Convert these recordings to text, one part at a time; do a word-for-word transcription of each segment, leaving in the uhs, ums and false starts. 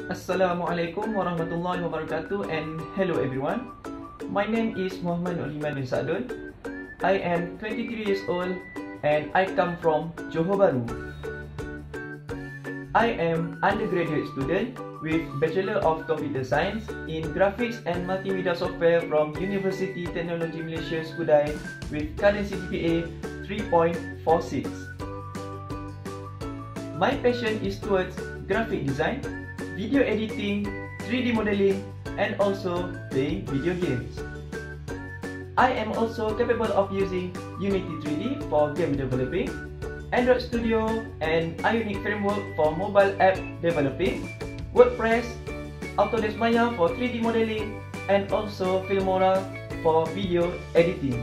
Assalamualaikum warahmatullahi wabarakatuh, and hello everyone. My name is Muhammad Oliman bin Sadun. I am twenty-three years old and I come from Johor Bahru. I am undergraduate student with Bachelor of Computer Science in Graphics and Multimedia Software from University Technology Malaysia Skudai with current C G P A three point four six. My passion is towards graphic design, video editing, three D modeling, and also playing video games. I am also capable of using Unity three D for game developing, Android Studio and Ionic Framework for mobile app developing, WordPress, Autodesk Maya for three D modeling, and also Filmora for video editing.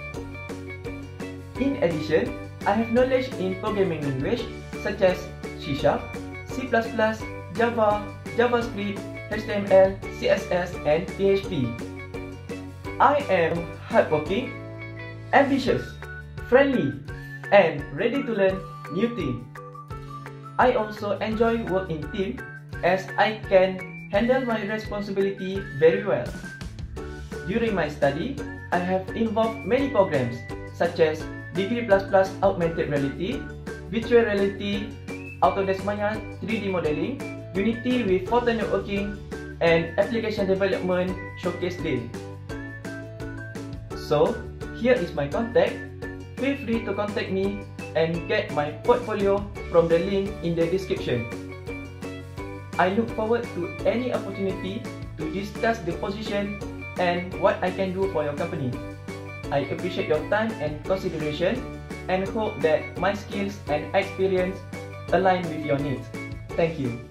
In addition, I have knowledge in programming language such as C Sharp, C plus plus, Java, JavaScript, H T M L, C S S, and P H P. I am hardworking, ambitious, friendly, and ready to learn new things. I also enjoy work in team as I can handle my responsibility very well. During my study, I have involved many programs such as Degree plus plus Augmented Reality, Virtual Reality, Autodesk Maya three D Modeling, Unity with Photon Networking, and Application Development Showcase Day. So, here is my contact. Feel free to contact me and get my portfolio from the link in the description. I look forward to any opportunity to discuss the position and what I can do for your company. I appreciate your time and consideration and hope that my skills and experience align with your needs. Thank you.